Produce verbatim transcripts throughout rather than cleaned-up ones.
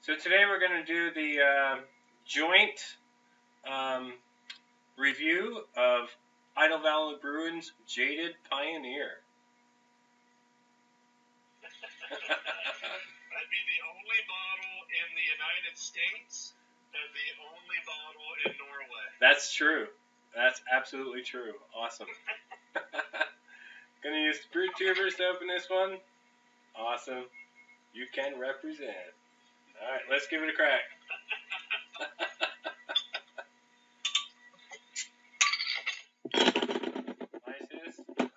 So today we're going to do the uh, joint um, review of Idle Valley Brewing's Jaded Pioneer. That'd be the only bottle in the United States and the only bottle in Norway. That's true. That's absolutely true. Awesome. Gonna use Brew Tubers to open this one. Awesome. You can represent. Alright, let's give it a crack. Nice.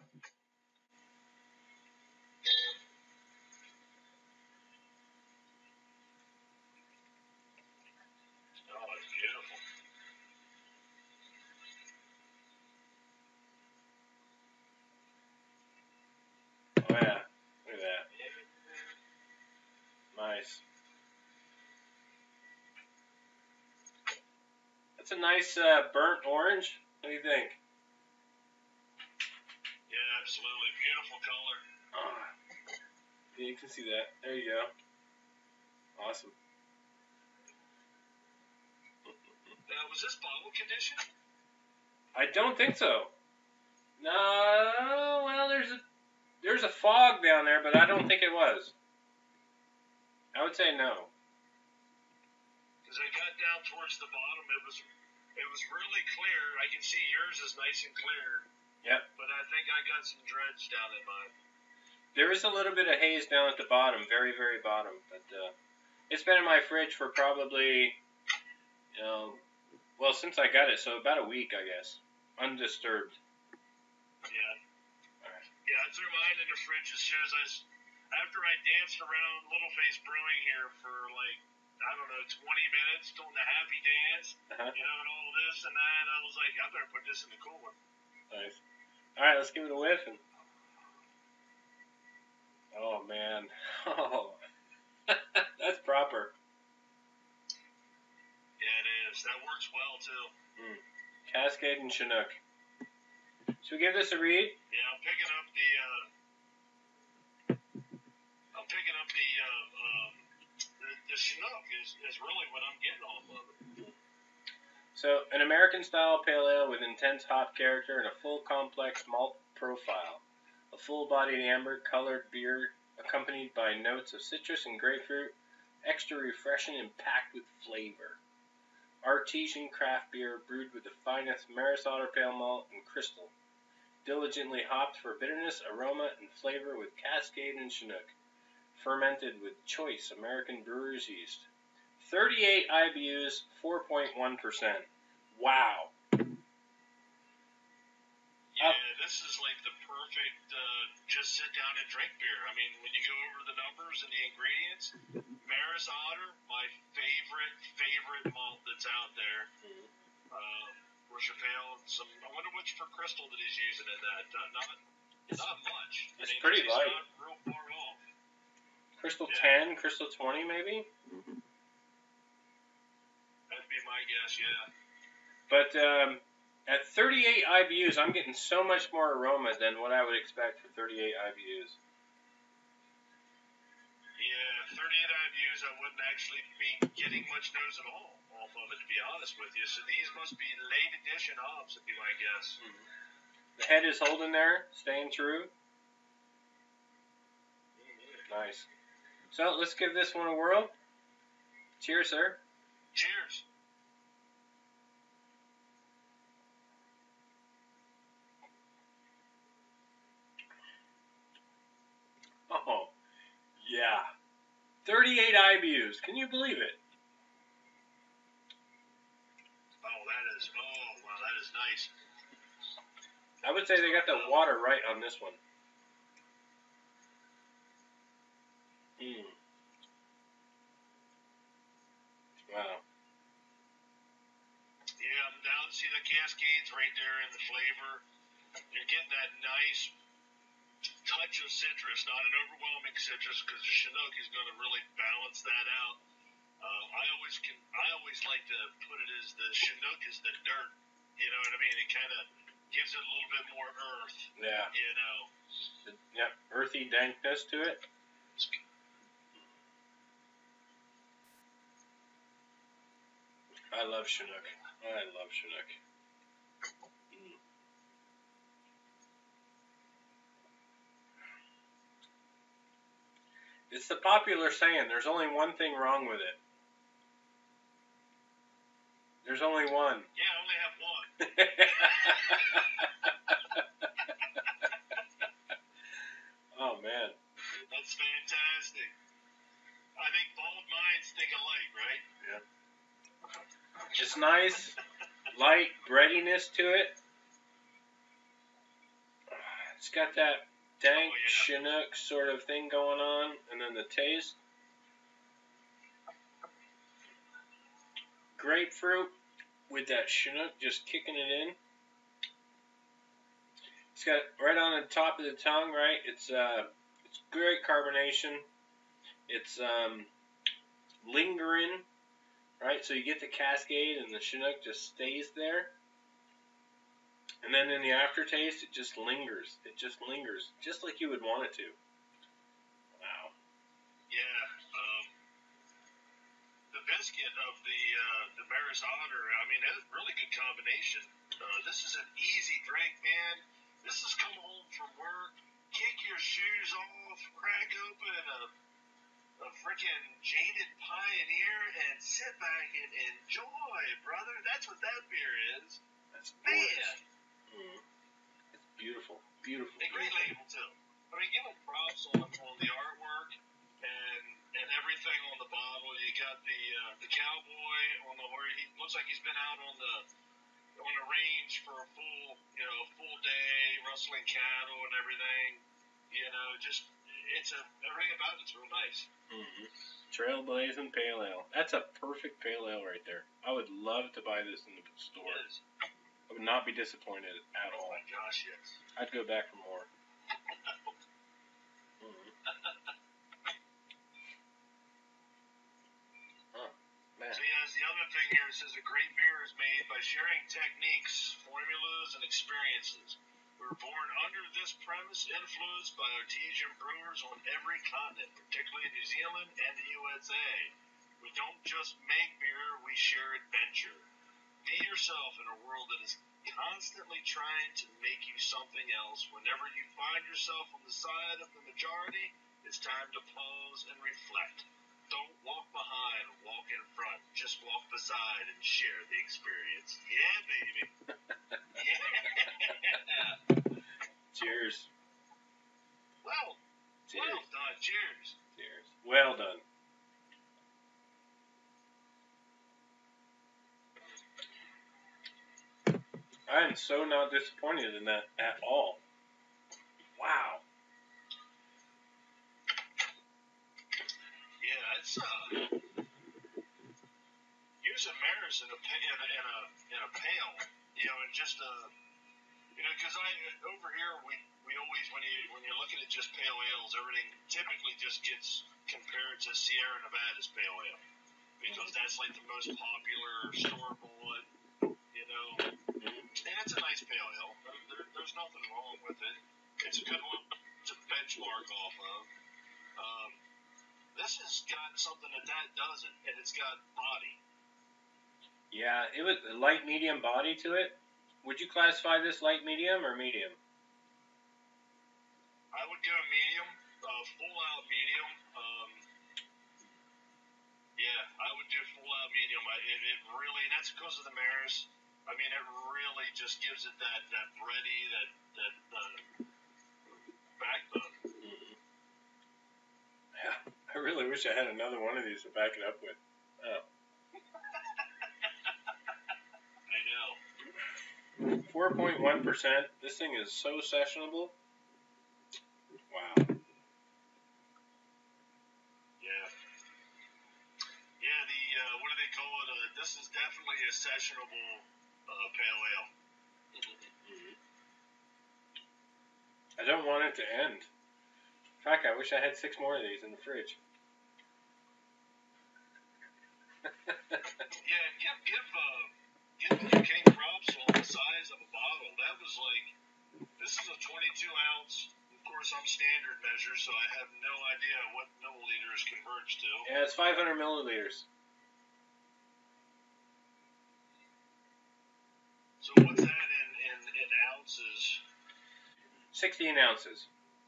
Oh, it's beautiful. Oh yeah, look at that. Nice. That's a nice uh, burnt orange. What do you think? Yeah, absolutely. Beautiful color. Oh, yeah, you can see that. There you go. Awesome. Uh, was this bottle conditioned? I don't think so. No, well, there's a there's a fog down there, but I don't think it was. I would say no. Because I got down towards the bottom, it was it was really clear. I can see yours is nice and clear. Yep. But I think I got some dredge down in mine. There is a little bit of haze down at the bottom, very, very bottom. But uh, it's been in my fridge for probably, you know, well, since I got it, so about a week, I guess, undisturbed. Yeah. All right. Yeah, I threw mine in the fridge as soon as I, after I danced around Little Face Brewing here for like, I don't know, twenty minutes, doing the happy dance, Uh-huh. you know, and all this and that. I was like, I better put this in the cooler. Nice. All right, let's give it a whiff. And... Oh, man. Oh, that's proper. Yeah, it is. That works well, too. Mm. Cascade and Chinook. Should we give this a read? Yeah, I'm picking up the, uh, I'm picking up the, uh, um, the, the Chinook is, is really what I'm getting off of it. So, an American-style pale ale with intense hop character and a full complex malt profile. A full-bodied amber-colored beer accompanied by notes of citrus and grapefruit, extra refreshing and packed with flavor. Artesian craft beer brewed with the finest Maris Otter pale malt and crystal. Diligently hopped for bitterness, aroma, and flavor with Cascade and Chinook. Fermented with choice American brewer's yeast. thirty-eight I B Us, four point one percent. Wow. Yeah, this is like the perfect uh, just sit down and drink beer. I mean, when you go over the numbers and the ingredients, Maris Otter, my favorite, favorite malt that's out there. Um, Pale, some, I wonder which for crystal that he's using in that. Not, not, not much. It's I mean, pretty he's light. not real far off. Crystal Yeah. ten, Crystal twenty maybe? That'd be my guess, yeah. But um, at thirty-eight I B Us, I'm getting so much more aroma than what I would expect for thirty-eight I B Us. Yeah, thirty-eight I B Us, I wouldn't actually be getting much nose at all off of it, to be honest with you. So these must be late edition hops, would be my guess. Mm-hmm. The head is holding there, staying true. Mm-hmm. Nice. So let's give this one a whirl. Cheers, sir. Cheers. Oh, yeah. thirty-eight I B Us. Can you believe it? Oh, that is, oh, wow, that is nice. I would say they got the water right on this one. Mm. Wow. Yeah, I'm down to see the cascades right there in the flavor. You're getting that nice touch of citrus, not an overwhelming citrus, because the Chinook is going to really balance that out. Uh, I always can. I always like to put it as the Chinook is the dirt. You know what I mean? It kind of gives it a little bit more earth. Yeah. You know. Yeah, earthy dankness to it. I love Chinook. I love Chinook. Mm. It's the popular saying, there's only one thing wrong with it. There's only one. Yeah, I only have one. Oh, man. That's fantastic. I think bald minds think alike, right? Yeah. It's nice, light breadiness to it. It's got that dank oh, yeah. Chinook sort of thing going on, and then the taste. Grapefruit with that Chinook just kicking it in. It's got right on the top of the tongue, right? It's uh, it's great carbonation. It's um, lingering, right? So you get the cascade, and the Chinook just stays there. And then in the aftertaste, it just lingers. It just lingers, just like you would want it to. Wow. Yeah. Um, the biscuit of the uh, the Maris Otter, I mean, that's a really good combination. Uh, this is an easy drink, man. This is come home from work, kick your shoes off, crack open a, a freaking Jaded Pioneer, and sit back and enjoy, brother. That's what that beer is. That's Man. gorgeous. Mm. It's beautiful. Beautiful. A great beautiful. label, too. I mean, give them props on, on the artwork and and everything on the bottle. You got the uh, the cowboy on the horse. He looks like he's been out on the on the range for a full, you know, full day, rustling cattle and everything. You know, just it's a everything about it's real nice. Mm-hmm. Trailblazing Pale Ale. That's a perfect Pale Ale right there. I would love to buy this in the store. Yes. I would not be disappointed at Oh all. my gosh, yes. I'd go back for more. Mm-hmm. Oh, man. So yes, the other thing here, it says a great beer is made by sharing techniques, formulas, and experiences. We were born under this premise, influenced by artesian brewers on every continent, particularly New Zealand and the U S A. We don't just make beer, we share adventure. Be yourself in a world that is constantly trying to make you something else. Whenever you find yourself on the side of the majority, it's time to pause and reflect. Don't walk behind, walk in front. Just walk beside and share the experience. Yeah, baby. Yeah. Cheers. Well, Cheers. well done. Cheers. Cheers. Well done. I am so not disappointed in that at all. Wow. Yeah, it's uh, using Maris in a in a in a, in a pail, you know, and just uh, you know, because I over here we we always when you when you're looking at just pale ales, everything typically just gets compared to Sierra Nevada's pale ale because that's like the most popular store bought, you know. And it's a nice pale ale. There, there's nothing wrong with it. It's a good one to benchmark off of. Um, this has got something that that doesn't, and it's got body. Yeah, it was a light medium body to it. Would you classify this light medium or medium? I would go medium, uh, full out medium. Um, yeah, I would do full out medium. I, it, it really, and that's because of the Maris. I mean, it really just gives it that, that bready, that, that uh, backbone. Mm-hmm. Yeah, I really wish I had another one of these to back it up with. Oh. I know. four point one percent. This thing is so sessionable. Wow. Yeah. Yeah, the, uh, what do they call it? Uh, this is definitely a sessionable uh, pale ale. Mm-hmm. I don't want it to end. In fact, I wish I had six more of these in the fridge. Yeah, give give uh, give the U K props on the size of a bottle. That was like, this is a twenty-two ounce. Of course, I'm standard measure, so I have no idea what milliliters converge to. Yeah, it's five hundred milliliters. So what's that in, in, in ounces? Sixteen ounces.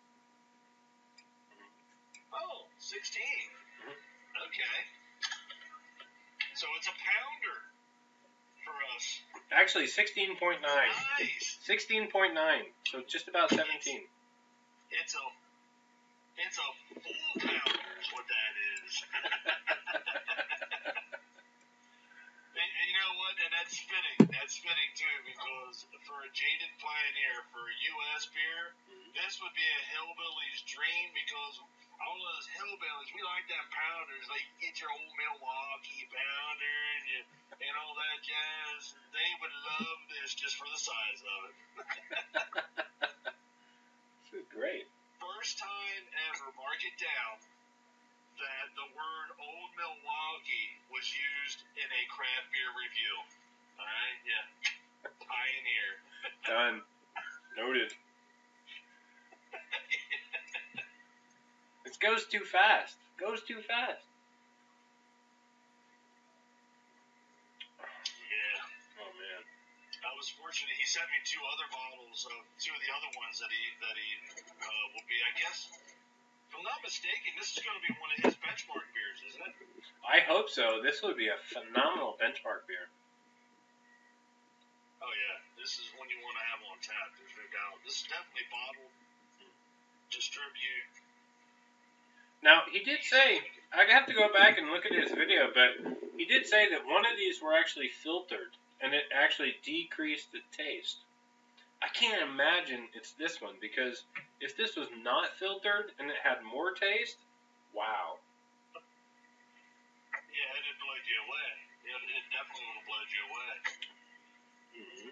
Oh, sixteen. Mm-hmm. Okay. So it's a pounder for us. Actually, sixteen point nine. Nice. sixteen point nine. So just about seventeen. It's a, it's a full pounder is what that is. And, and you know what? And that's fitting. That's fitting too, because for a Jaded Pioneer, for a U S beer, mm-hmm. this would be a hillbilly's dream, because all those hillbillies, we like them pounders. Like, you get your old Milwaukee pounder and, you, and all that jazz. They would love this just for the size of it. This is great. First time ever, mark it down, that the word Old Milwaukee was used in a craft beer review. All right, yeah. Pioneer. Done. Noted. It goes too fast. Goes too fast. Yeah. Oh man. I was fortunate. He sent me two other bottles of two of the other ones that he that he uh, will be. I guess, if I'm not mistaken, this is going to be one of his benchmark beers, isn't it? I hope so. This would be a phenomenal benchmark beer. Oh yeah, this is one you want to have on tap. There's no doubt. This is definitely bottled, distribute. Now, he did say, I have to go back and look at his video, but he did say that one of these were actually filtered, and it actually decreased the taste. I can't imagine it's this one, because if this was not filtered and it had more taste, wow. Yeah, it'd blow you away. It, it definitely would have blown you away. Mm-hmm.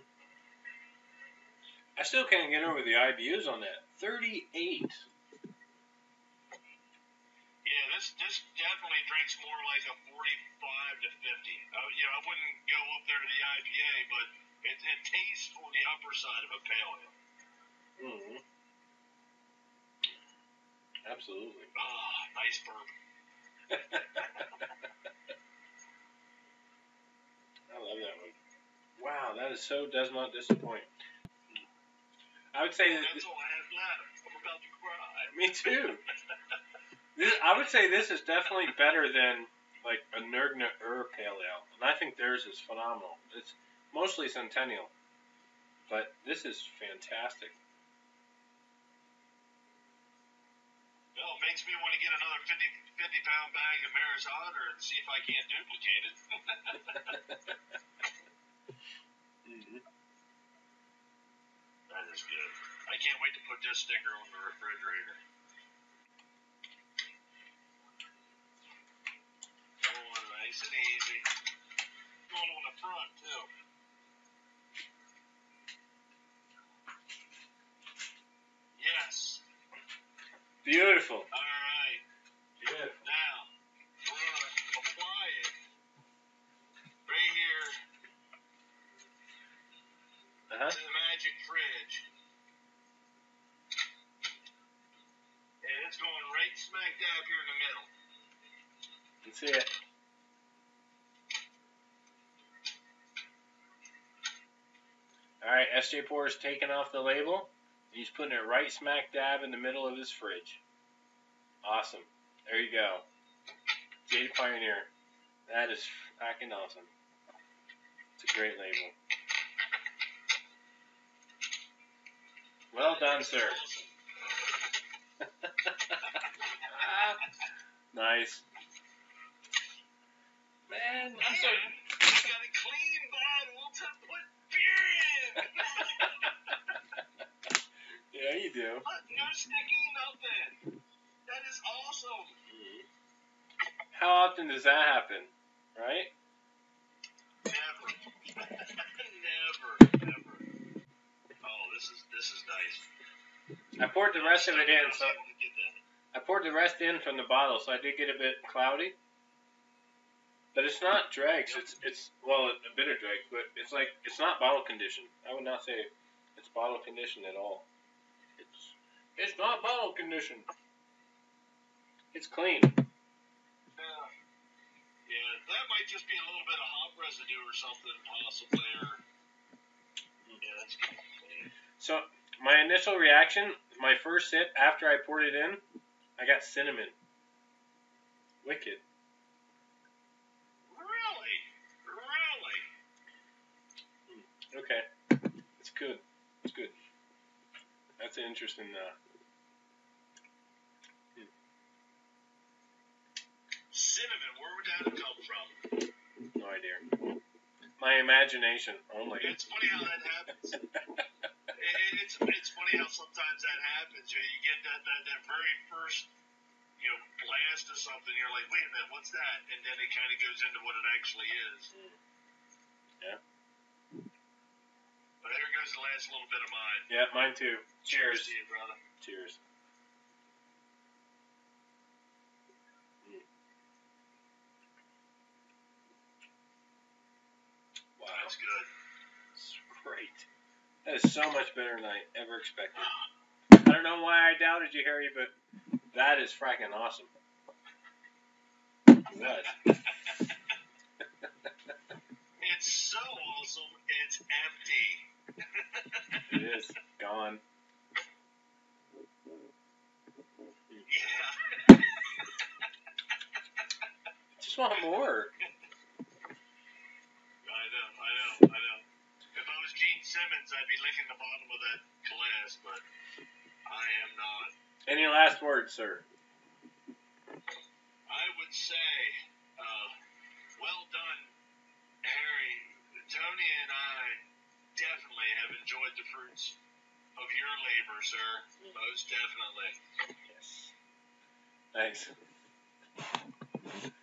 I still can't get over the I B Us on that. thirty-eight. Yeah, this this definitely drinks more like a forty-five to fifty. Uh, you know, I wouldn't go up there to the I P A, but it, it tastes on the upper side of a pale ale. Mm-hmm. Absolutely. Ah, nice burp. I love that one. Wow, that is so does not disappoint. I would say that. That's all I have left. I'm about to cry. Me too. This, I would say this is definitely better than like a Nurgna Ur Pale Ale, and I think theirs is phenomenal. It's mostly Centennial, but this is fantastic. Well, it makes me want to get another fifty, fifty pound bag of Maris Otter and see if I can't duplicate it. Mm-hmm. That is good. I can't wait to put this sticker on the refrigerator. Going nice and easy. Going on the front, too. Yes. Beautiful. All right. Beautiful. Now, we're going to apply it right here Uh-huh. to the magic fridge. And it's going right smack dab here in the middle. Let's see it. All right, SJPorr is taking off the label. He's putting it right smack dab in the middle of his fridge. Awesome. There you go. Jaded Pioneer. That is fucking awesome. It's a great label. Well done, sir. Nice. Man, I'm so... You got a clean bottle to put beer in. Yeah, you do. No sticky, nothing. That is awesome. Mm-hmm. How often does that happen, right? Never. never, never. Oh, this is this is nice. I poured the rest of it in, so I poured the rest in from the bottle, so I did get a bit cloudy. But it's not dregs. It's it's well, a bit of dregs, but it's like it's not bottle conditioned. I would not say it's bottle conditioned at all. It's it's not bottle conditioned. It's clean. Yeah, yeah, that might just be a little bit of hop residue or something, possibly. Or That's good. So, my initial reaction, my first sip after I poured it in, I got cinnamon. Wicked. Really? Really? Okay. It's good. It's good. That's an interesting. Uh, hmm. Cinnamon, where would that come from? No idea. My imagination only. It's funny how that happens. it, it's it's funny how sometimes that happens. You, know, you get that, that, that very first, you know, blast of something. You're like, wait a minute, what's that? And then it kind of goes into what it actually is. Yeah. But here goes the last little bit of mine. Yeah, mine too. Cheers. Cheers to you, brother. Cheers. Mm. Wow. That's good. It's great. That is so much better than I ever expected. I don't know why I doubted you, Harry, but that is fracking awesome. What? It's so awesome, it's empty. It is. Gone. Yeah. Just want more. I know, I know, I know. If I was Gene Simmons, I'd be licking the bottom of that glass, but I am not. Any last words, sir? I would say, uh, well done, Harry. Tony and I definitely have enjoyed the fruits of your labor, sir. Most definitely. Yes. Thanks.